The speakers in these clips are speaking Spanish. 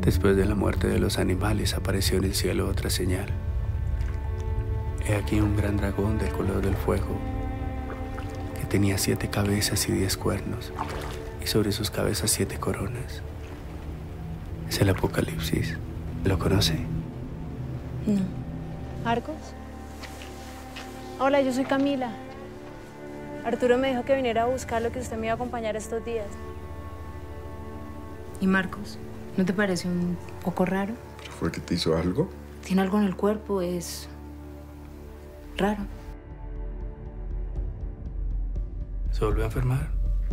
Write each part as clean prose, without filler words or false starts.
Después de la muerte de los animales apareció en el cielo otra señal. He aquí un gran dragón del color del fuego, que tenía 7 cabezas y 10 cuernos, y sobre sus cabezas 7 coronas. Es el Apocalipsis. ¿Lo conoce? No. ¿Marcos? Hola, yo soy Camila. Arturo me dijo que viniera a buscar lo que usted me iba a acompañar estos días. ¿Y Marcos? ¿No te parece un poco raro? ¿Fue que te hizo algo? Tiene algo en el cuerpo, es raro. ¿Se volvió a enfermar?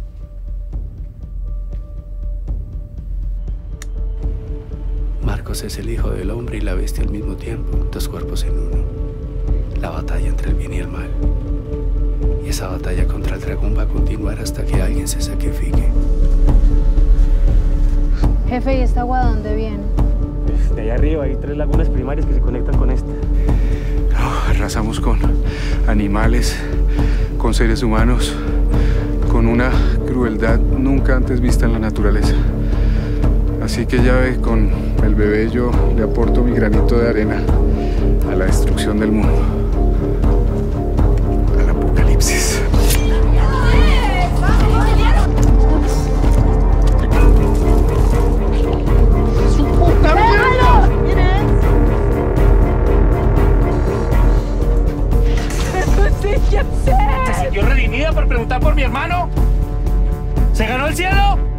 Marcos es el hijo del hombre y la bestia al mismo tiempo, 2 cuerpos en uno. La batalla entre el bien y el mal. Y esa batalla contra el dragón va a continuar hasta que alguien se sacrifique. Jefe, ¿y esta agua de dónde viene? De allá arriba hay 3 lagunas primarias que se conectan con esta. Arrasamos con animales, con seres humanos, con una crueldad nunca antes vista en la naturaleza. Así que ya ve, con el bebé yo le aporto mi granito de arena a la destrucción del mundo. Al apocalipsis. ¿Se sintió redimida por preguntar por mi hermano? ¿Se ganó el cielo?